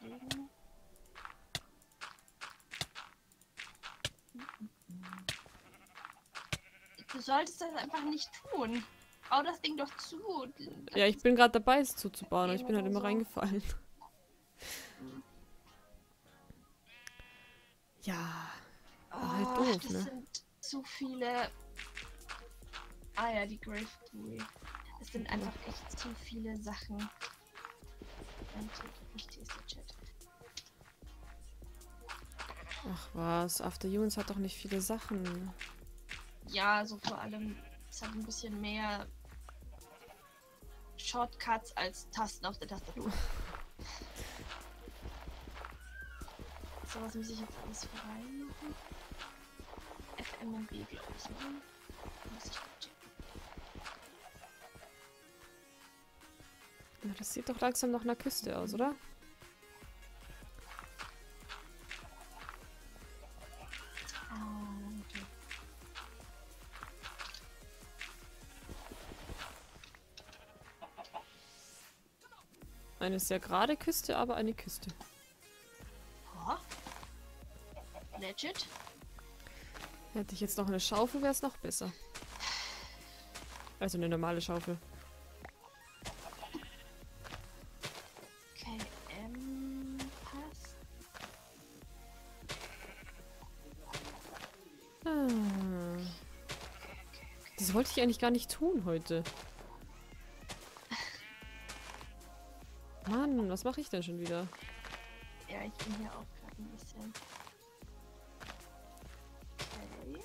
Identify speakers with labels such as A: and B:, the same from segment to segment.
A: überlegen. Du solltest das einfach nicht tun. Bau das Ding doch zu.
B: Ja, ich bin gerade dabei, es zuzubauen, aber ich bin halt
A: oder
B: immer
A: so.
B: reingefallen. Ja, war halt
A: Oh,
B: doof,
A: das
B: ne?
A: sind zu viele. Ah ja, die Grave Theory. Es sind einfach echt zu viele Sachen. Nicht hier ist der Chat.
B: Ach was, After Humans hat doch nicht viele Sachen.
A: Ja, so vor allem, es hat ein bisschen mehr Shortcuts als Tasten auf der Tastatur. So, was muss ich jetzt alles frei machen? FMB, glaube ich, ne? Muss ich checken.
B: Ja, das sieht doch langsam nach einer Küste aus, oder?
A: Okay.
B: Eine sehr gerade Küste, aber eine Küste.
A: Oh. Legit.
B: Hätte ich jetzt noch eine Schaufel, wäre es noch besser. Also eine normale Schaufel.
A: Okay, passt.
B: Das wollte ich eigentlich gar nicht tun heute. Mann, was mache ich denn schon wieder?
A: Ja, ich bin hier auch gerade ein bisschen. Okay.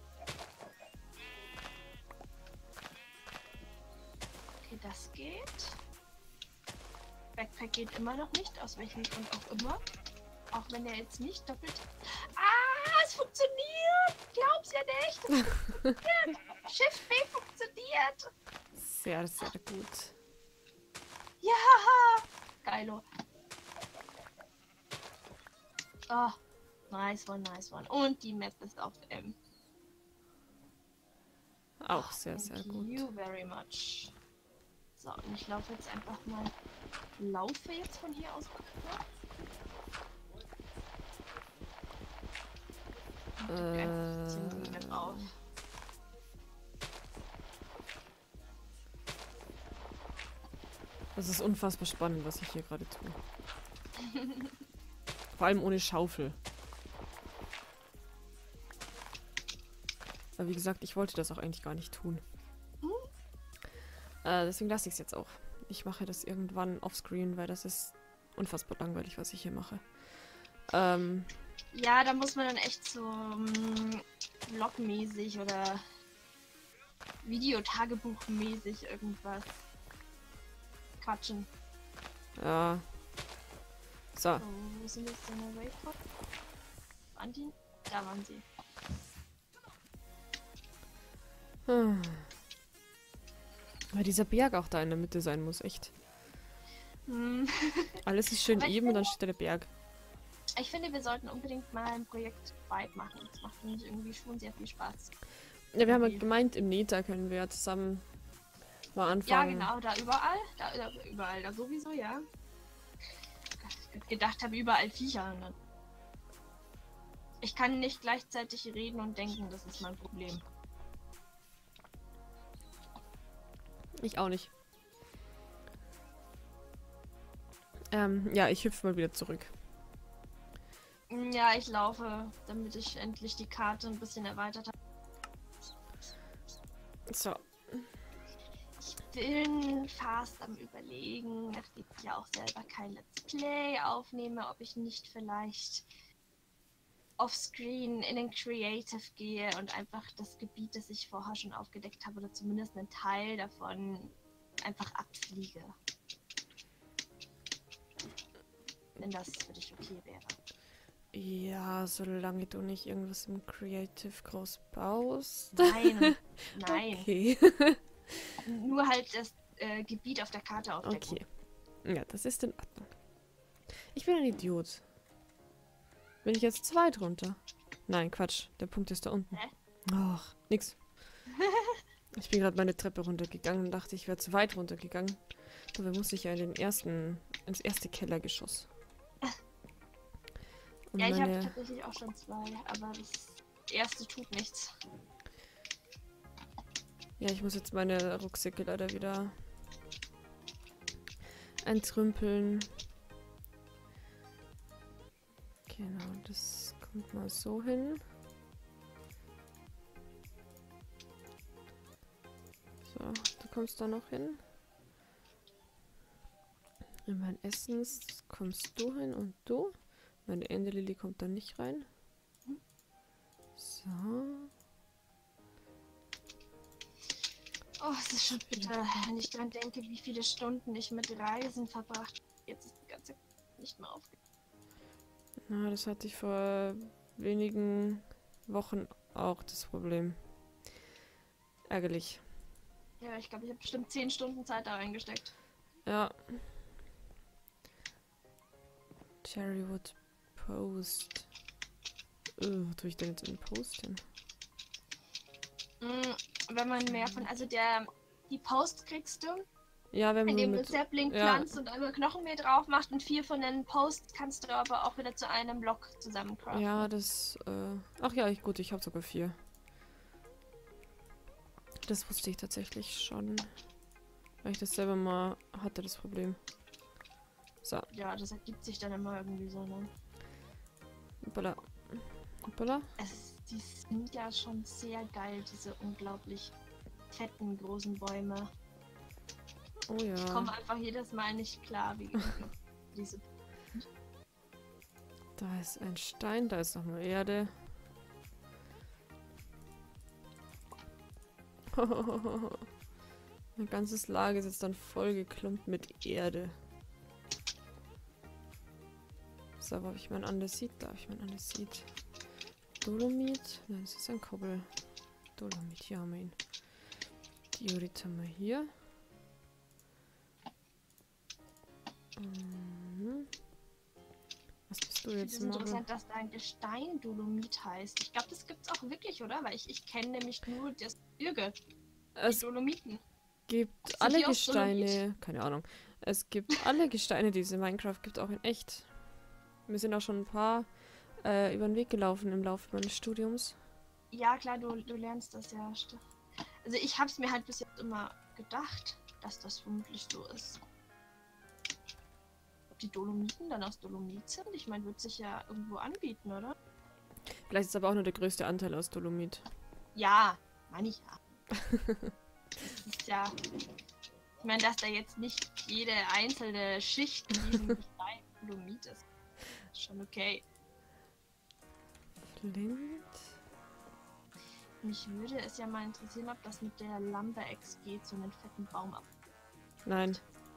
A: Okay, das geht. Backpack geht immer noch nicht, aus welchem Grund auch immer. Auch wenn er jetzt nicht doppelt. Ah, es funktioniert! Glaub's ja nicht! Es funktioniert. Shift B funktioniert!
B: Sehr, sehr gut.
A: Ja! Geilo. Oh, nice one, nice one. Und die Map ist auf M.
B: Auch sehr, sehr gut.
A: Thank you very much. So, und ich laufe jetzt einfach mal. Laufe jetzt von hier aus. Die Map auf.
B: Das ist unfassbar spannend, was ich hier gerade tue. Vor allem ohne Schaufel. Aber wie gesagt, ich wollte das auch eigentlich gar nicht tun. Deswegen lasse ich es jetzt auch. Ich mache das irgendwann offscreen, weil das ist unfassbar langweilig, was ich hier mache.
A: Ja, da muss man dann echt so Vlog-mäßig oder Videotagebuch-mäßig irgendwas quatschen.
B: Ja. So.
A: So, wo sind jetzt deine Waypoint? Waren die? Da waren sie.
B: Weil dieser Berg auch da in der Mitte sein muss, echt.
A: Hm.
B: Alles ist schön
A: Aber ich
B: eben und dann steht da der Berg.
A: Ich finde, wir sollten unbedingt mal ein Projekt Vibe machen. Das macht nämlich irgendwie schon sehr viel Spaß.
B: Ja, wir haben ja gemeint, im Neta können wir ja zusammen mal
A: Ja,
B: anfangen.
A: genau, da überall. Da überall, da sowieso, ja. Ich gedacht habe, überall Viecher. Ne? Ich kann nicht gleichzeitig reden und denken, das ist mein Problem.
B: Ich auch nicht. Ja, ich hüpfe mal wieder zurück.
A: Ja, ich laufe, damit ich endlich die Karte ein bisschen erweitert habe.
B: So.
A: Ich bin fast am Überlegen, nachdem ich ja auch selber kein Let's Play aufnehme, ob ich nicht vielleicht offscreen in den Creative gehe und einfach das Gebiet, das ich vorher schon aufgedeckt habe, oder zumindest einen Teil davon einfach abfliege. Wenn das für dich okay wäre.
B: Ja, solange du nicht irgendwas im Creative groß baust.
A: Nein, nein.
B: Okay.
A: Nur halt das Gebiet auf der Karte aufdecken.
B: Okay. Ja, das ist in Ordnung. Ich bin ein Idiot. Bin ich jetzt zu weit runter? Nein, Quatsch. Der Punkt ist da unten.
A: Hä?
B: Ach, nix. Ich bin gerade meine Treppe runtergegangen und dachte, ich wäre zu weit runtergegangen. Dabei muss ich ja in ins erste Kellergeschoss. Und
A: Ja, ich habe
B: meine...
A: tatsächlich auch schon 2, aber das erste tut nichts.
B: Ja, ich muss jetzt meine Rucksäcke leider wieder entrümpeln. Genau, das kommt mal so hin. So, du kommst da noch hin. In mein Essens kommst du hin und du. Meine Endelilly kommt da nicht rein. So.
A: Oh, es ist schon bitter, wenn ich dran denke, wie viele Stunden ich mit Reisen verbracht habe. Jetzt ist die ganze nicht mehr aufgegangen.
B: Na, das hatte ich vor wenigen Wochen auch das Problem. Ärgerlich.
A: Ja, ich glaube, ich habe bestimmt 10 Stunden Zeit da reingesteckt.
B: Ja. Cherrywood Post. Wo tue ich denn jetzt in den Post hin?
A: Wenn man mehr von, also die Post kriegst du,
B: Ja, wenn du
A: indem du
B: mit...
A: Sapling
B: ja.
A: pflanzt und einmal Knochenmehl drauf machst und 4 von den Posts kannst du aber auch wieder zu einem Block zusammencraften.
B: Ja, das... Ach ja, gut, ich habe sogar 4. Das wusste ich tatsächlich schon. Weil ich das selber mal hatte, das Problem. So.
A: Ja, das ergibt sich dann immer irgendwie so, ne?
B: Hoppala. Hoppala.
A: Die sind ja schon sehr geil, diese unglaublich fetten, großen Bäume.
B: Oh ja.
A: Ich komme einfach jedes Mal nicht klar, wie diese...
B: Da ist ein Stein, da ist noch eine Erde. Mein ganzes Lager ist jetzt dann voll geklumpt mit Erde. So, wo habe ich mein Andesit? Da habe ich mein Andesit. Dolomit? Nein, das ist ein Kobbel. Dolomit, hier haben wir ihn. Diorit haben wir hier. Was bist du
A: Ich
B: jetzt
A: finde es
B: machen?
A: interessant, dass da ein Gestein Dolomit heißt. Ich glaube, das gibt's auch wirklich, oder? Weil ich kenne nämlich nur das Gebirge. Die
B: Es
A: Dolomiten.
B: gibt
A: Sind
B: alle
A: die aus Dolomit?
B: Gesteine. Keine Ahnung. Es gibt alle Gesteine, die es in Minecraft gibt, auch in echt. Wir sind auch schon ein paar über den Weg gelaufen im Laufe meines Studiums.
A: Ja, klar, du lernst das ja. Also ich habe es mir halt bis jetzt immer gedacht, dass das vermutlich so ist. Ob die Dolomiten dann aus Dolomit sind? Ich meine, wird sich ja irgendwo anbieten, oder?
B: Vielleicht ist aber auch nur der größte Anteil aus Dolomit.
A: Ja, meine ich ja. Das ist ja... Ich meine, dass da jetzt nicht jede einzelne Schicht in diesem Gestein Dolomit ist. Ist schon okay.
B: Flint?
A: Mich würde es ja mal interessieren, ob das mit der Lumber-Ex geht, so einen fetten Baum ab.
B: Nein.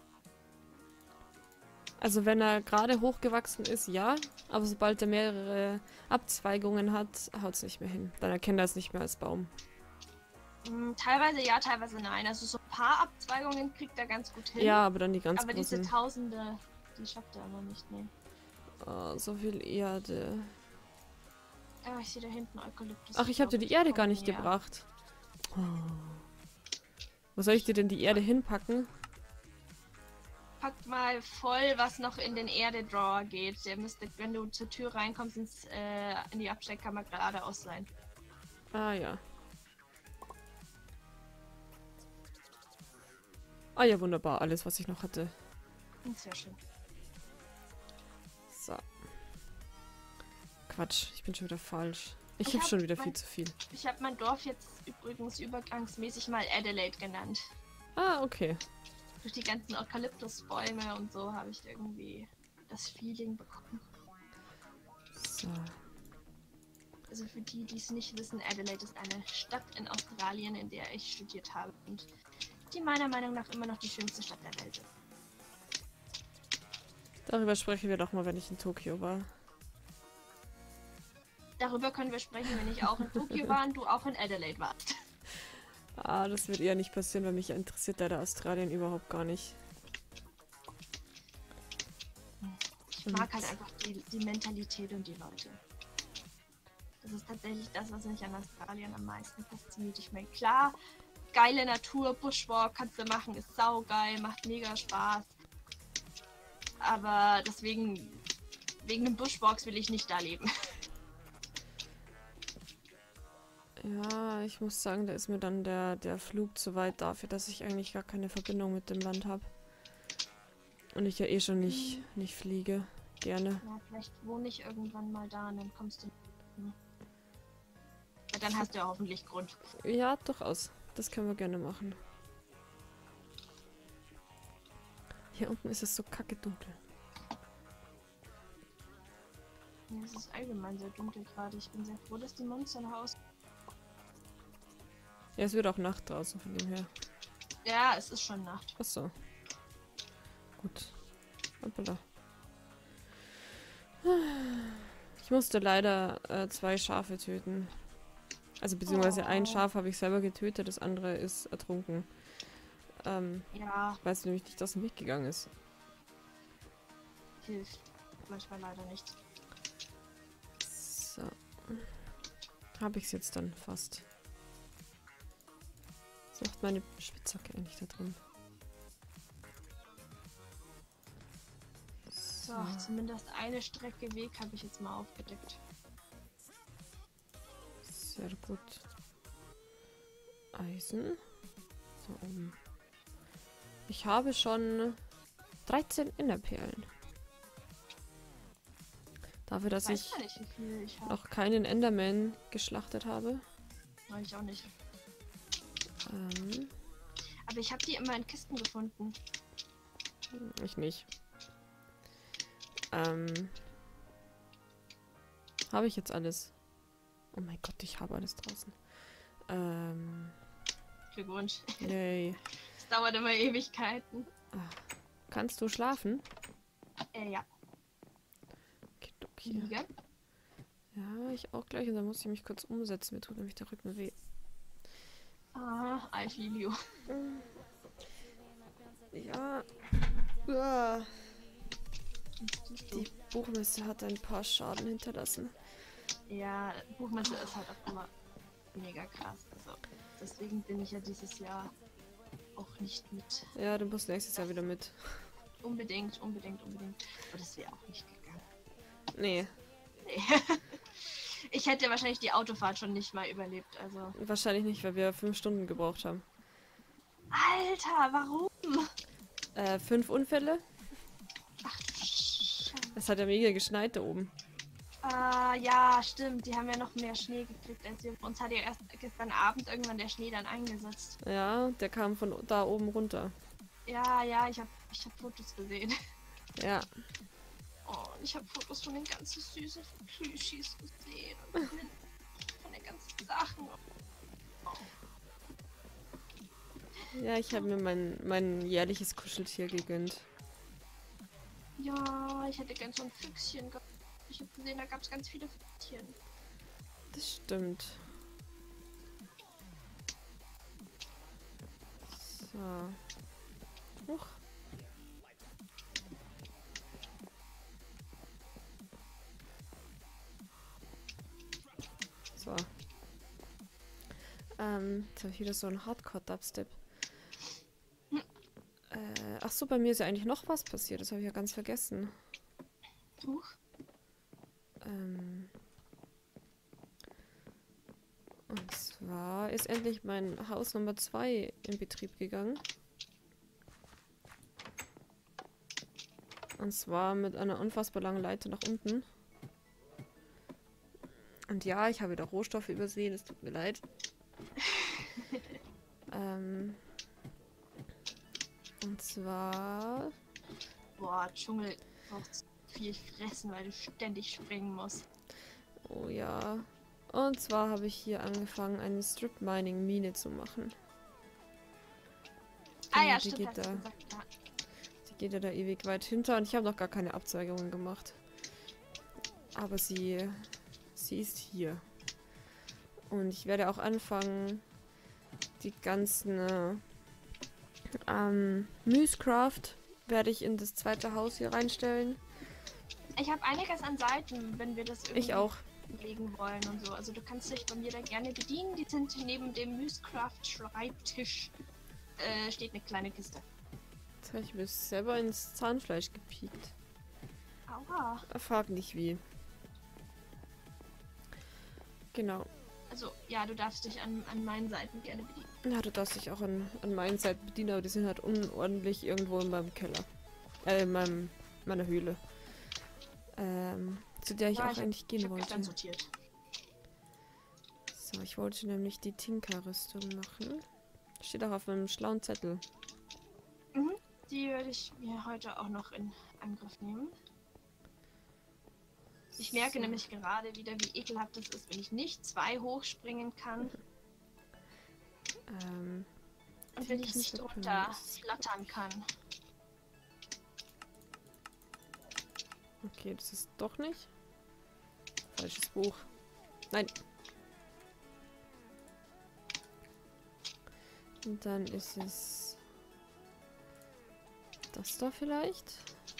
B: Also wenn er gerade hochgewachsen ist, ja. Aber sobald er mehrere Abzweigungen hat, haut es nicht mehr hin. Dann erkennt er es nicht mehr als Baum.
A: Teilweise ja, teilweise nein. Also so ein paar Abzweigungen kriegt er ganz gut hin.
B: Ja, aber dann die ganz
A: aber diese
B: großen.
A: Tausende, die schafft er aber nicht, ne.
B: Oh, so viel Erde.
A: Oh, ich sehe da hinten Eukalyptus.
B: Ach, ich habe dir die Erde gar nicht
A: näher.
B: gebracht. Oh. Wo soll ich dir denn die Erde hinpacken?
A: Packt mal voll, was noch in den Erde-Drawer geht. Der müsste, wenn du zur Tür reinkommst, in die Abstellkammer geradeaus sein.
B: Ah ja. Ah ja, wunderbar. Alles, was ich noch hatte.
A: Sehr schön.
B: So. Quatsch, ich bin schon wieder falsch. Ich
A: Ich
B: habe
A: hab
B: schon wieder
A: mein-
B: viel zu viel.
A: Ich habe mein Dorf jetzt übrigens übergangsmäßig mal Adelaide genannt.
B: Ah, okay.
A: Durch die ganzen Eukalyptusbäume und so habe ich irgendwie das Feeling bekommen.
B: So.
A: Also für die, die es nicht wissen, Adelaide ist eine Stadt in Australien, in der ich studiert habe und die meiner Meinung nach immer noch die schönste Stadt der Welt ist.
B: Darüber sprechen wir doch mal, wenn ich in Tokio war.
A: Darüber können wir sprechen, wenn ich auch in Tokio war und du auch in Adelaide warst.
B: Ah, das wird eher nicht passieren, weil mich interessiert leider Australien überhaupt gar nicht.
A: Ich mag halt einfach die Mentalität und die Leute. Das ist tatsächlich das, was mich an Australien am meisten fasziniert. Ich meine, klar, geile Natur, Bushwalk kannst du machen, ist saugeil, macht mega Spaß. Aber deswegen wegen dem Bushwalks will ich nicht da leben.
B: Ja, ich muss sagen, da ist mir dann der Flug zu weit dafür, dass ich eigentlich gar keine Verbindung mit dem Land habe. Und ich ja eh schon nicht fliege. Gerne.
A: Ja, vielleicht wohne ich irgendwann mal da und dann kommst du. Ja, dann hast du ja hoffentlich Grund.
B: Ja, durchaus. Das können wir gerne machen. Hier unten ist es so kacke dunkel.
A: Ja, es ist allgemein sehr dunkel gerade. Ich bin sehr froh, dass die Monster nach Hause.
B: Ja, es wird auch Nacht draußen, von dem her.
A: Ja, es ist schon Nacht.
B: Achso. Gut. Hoppala. Ich musste leider 2 Schafe töten. Also beziehungsweise ein Schaf habe ich selber getötet, das andere ist ertrunken.
A: Ja,
B: Weil es nämlich nicht aus dem Weg gegangen ist.
A: hilft manchmal leider nicht.
B: So. Habe ich es jetzt dann fast. Was macht meine Spitzhacke eigentlich da drin?
A: So, zumindest eine Strecke Weg habe ich jetzt mal aufgedeckt.
B: Sehr gut. Eisen. So oben. Ich habe schon 13 Enderperlen. Dafür, dass ich
A: Weiß gar nicht, wie viel ich habe.
B: noch keinen Enderman geschlachtet habe.
A: Weiß ich auch nicht.
B: Ähm,
A: Aber ich habe die immer in Kisten gefunden.
B: ich nicht. Habe ich jetzt alles? Oh mein Gott, ich habe alles draußen.
A: Glückwunsch.
B: Yay.
A: Es dauert immer Ewigkeiten.
B: Kannst du schlafen?
A: Ja.
B: Okay.
A: Liege.
B: Ja, ich auch gleich. Und dann muss ich mich kurz umsetzen. Mir tut nämlich der Rücken weh.
A: Ah, Alfilio.
B: Ja. Uah. Die Buchmesse hat ein paar Schaden hinterlassen.
A: Ja, Buchmesse ist halt auch immer mega krass. Also, deswegen bin ich ja dieses Jahr auch nicht mit.
B: Ja, du musst nächstes Jahr wieder mit.
A: Unbedingt. Aber das wäre auch nicht gegangen.
B: Nee,
A: Nee. Ich hätte wahrscheinlich die Autofahrt schon nicht mal überlebt. Also.
B: wahrscheinlich nicht, weil wir 5 Stunden gebraucht haben.
A: Alter, warum?
B: 5 Unfälle.
A: Ach du Scheiße.
B: Es hat ja mega geschneit da oben.
A: Ja, stimmt. Die haben ja noch mehr Schnee gekriegt als wir. Uns hat ja erst gestern Abend irgendwann der Schnee dann eingesetzt.
B: Ja, der kam von da oben runter.
A: Ja, ich hab Fotos gesehen.
B: Ja.
A: Oh, und ich habe Fotos von den ganzen süßen Plüschis gesehen. Und von den ganzen Sachen.
B: Ja, ich habe mir mein jährliches Kuscheltier gegönnt.
A: Ja, ich hätte gern so ein Füchschen gehabt. Ich habe gesehen, da gab es ganz viele Füchschen.
B: Das stimmt. So. Huch. So. Jetzt habe ich wieder so einen Hardcore-Dubstep. Ach so, bei mir ist ja eigentlich noch was passiert. Das habe ich ja ganz vergessen.
A: Huch.
B: Und zwar ist endlich mein Haus Nummer 2 in Betrieb gegangen. Und zwar mit einer unfassbar langen Leiter nach unten. Und ja, ich habe wieder Rohstoffe übersehen, es tut mir leid. Und zwar...
A: Boah, Dschungel braucht viel fressen, weil du ständig springen musst.
B: Oh ja. Und zwar habe ich hier angefangen, eine Strip-Mining-Mine zu machen.
A: Ja,
B: die
A: stimmt,
B: geht
A: hast du
B: da,
A: gesagt, ja.
B: die geht ja da ewig weit hinter und ich habe noch gar keine Abzweigungen gemacht. Aber sie ist hier. Und ich werde auch anfangen, die ganzen Moosecraft werde ich in das zweite Haus hier reinstellen.
A: Ich habe einiges an Seiten, wenn wir das irgendwie
B: Ich auch.
A: legen wollen und so. Also du kannst dich bei mir da gerne bedienen. Die sind neben dem Moosecraft Schreibtisch. Steht eine kleine Kiste.
B: Jetzt habe ich mir selber ins Zahnfleisch gepiekt.
A: Au. Ah,
B: Frag nicht wie. Genau.
A: also, ja, du darfst dich an meinen Seiten gerne bedienen.
B: Ja, du darfst dich auch an meinen Seiten bedienen, aber die sind halt unordentlich irgendwo in meinem Keller. Meiner Höhle. Zu der ich
A: Ja,
B: auch eigentlich
A: ich
B: gehen
A: hab
B: wollte.
A: gestern sortiert.
B: So, ich wollte nämlich die Tinker-Rüstung machen. Steht auch auf meinem schlauen Zettel.
A: Mhm. Die würde ich mir heute auch noch in Angriff nehmen. Ich merke
B: So.
A: nämlich gerade wieder, wie ekelhaft es ist, wenn ich nicht 2 hochspringen kann und wenn ich nicht
B: Tinker-Zettel,
A: runter
B: das ist-
A: flattern kann.
B: Okay, das ist doch nicht. Falsches Buch. Nein. Und dann ist es das da vielleicht?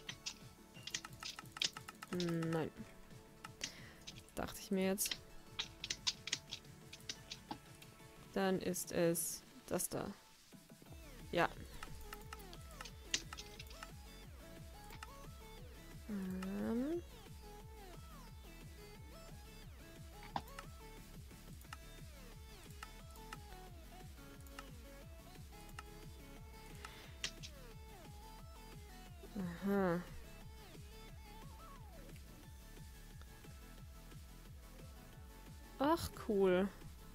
B: Nein. Dachte ich mir jetzt. Dann ist es das da. Ja. Aha. Ach, cool.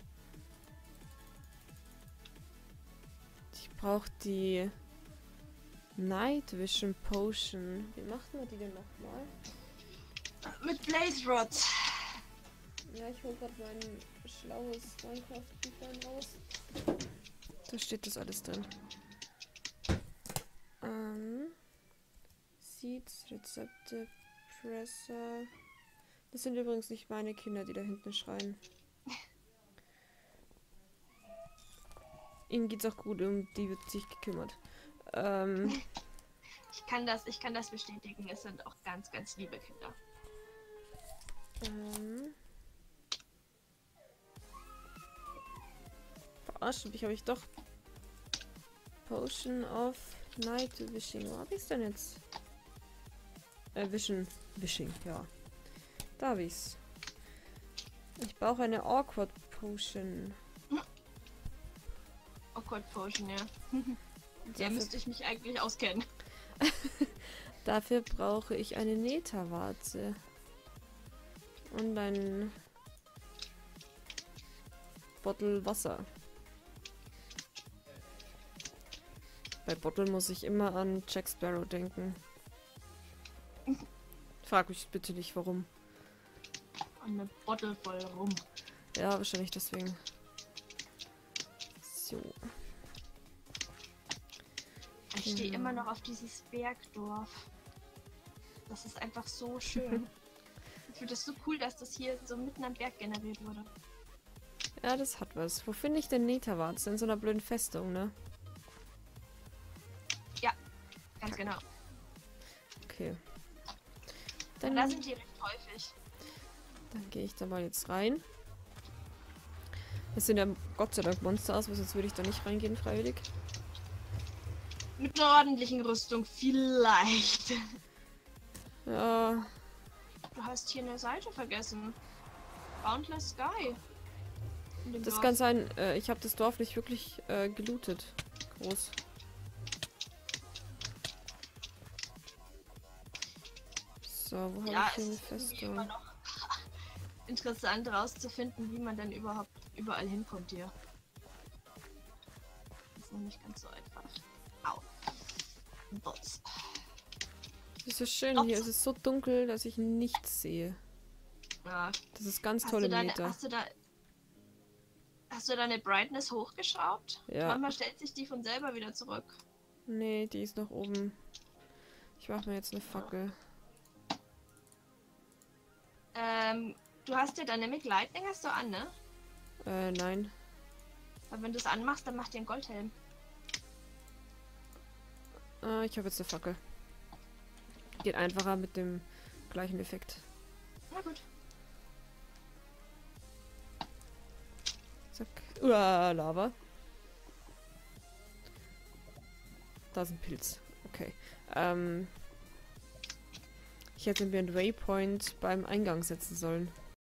B: Ich brauche die Night Vision Potion. Wie macht man die denn nochmal?
A: Mit Blaze Rods.
B: Ja, ich hole gerade mein schlaues Minecraft-Büchlein raus. Da steht das alles drin. Seeds, Rezepte, Presser. Das sind übrigens nicht meine Kinder, die da hinten schreien. Ihnen geht's auch gut, um die wird sich gekümmert.
A: Ich kann das bestätigen. Es sind auch ganz, ganz liebe Kinder.
B: Verarscht mich, habe ich doch Potion of Night Wishing. Wo habe ich es denn jetzt? Wishing, ja. Da habe ich's. Ich brauche eine Awkward Potion.
A: Awkward Potion, ja. Der müsste ich mich eigentlich auskennen.
B: Dafür brauche ich eine Netherwarze. Und ein Bottle Wasser. Bei Bottle muss ich immer an Jack Sparrow denken. Frag mich bitte nicht, warum.
A: Und eine Bottle voll rum.
B: Ja, wahrscheinlich deswegen. So.
A: Ich stehe immer noch auf dieses Bergdorf. Das ist einfach so schön. Ich finde das so cool, dass das hier so mitten am Berg generiert wurde.
B: Ja, das hat was. Wo finde ich denn Netherwarze? In so einer blöden Festung, ne?
A: Ganz genau.
B: Okay.
A: Und da sind die recht häufig.
B: Dann gehe ich da mal jetzt rein. Es sind ja Gott sei Dank Monster aus, sonst würde ich da nicht reingehen, freiwillig.
A: Mit einer ordentlichen Rüstung vielleicht.
B: Ja,
A: Du hast hier eine Seite vergessen. Boundless Sky. In dem
B: das
A: Dorf.
B: kann sein. Ich habe das Dorf nicht wirklich gelootet. Groß. So, wo
A: Ja,
B: habe ich
A: es
B: hier eine
A: ist irgendwie immer
B: Festung?
A: noch interessant rauszufinden, wie man dann überhaupt überall hinkommt hier. Das ist noch nicht ganz so einfach. Au. Bots.
B: Das ist schön.
A: Doch.
B: Hier ist es so dunkel, dass ich nichts sehe.
A: Ja.
B: Das ist ganz
A: Hast
B: toll
A: du,
B: im
A: deine,
B: Meter.
A: hast du deine Brightness hochgeschraubt?
B: Ja.
A: Manchmal stellt sich die von selber wieder zurück.
B: Nee, die ist noch oben. Ich mache mir jetzt eine Fackel.
A: Du hast ja Dynamic Lightning hast du an, ne?
B: Nein.
A: Weil wenn du es anmachst, dann macht dir einen Goldhelm.
B: Ich habe jetzt eine Fackel. Geht einfacher mit dem gleichen Effekt.
A: Na gut.
B: Zack. Lava. Da ist ein Pilz. Okay. Ich hätte mir einen Waypoint beim Eingang setzen sollen.